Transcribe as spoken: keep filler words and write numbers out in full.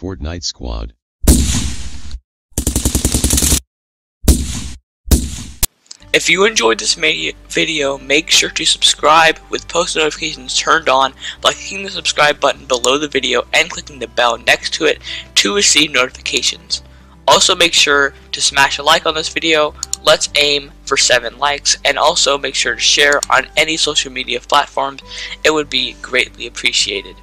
Fortnite squad. If you enjoyed this video, make sure to subscribe with post notifications turned on by clicking the subscribe button below the video and clicking the bell next to it to receive notifications. Also make sure to smash a like on this video. Let's aim for seven likes, and also make sure to share on any social media platforms. It would be greatly appreciated.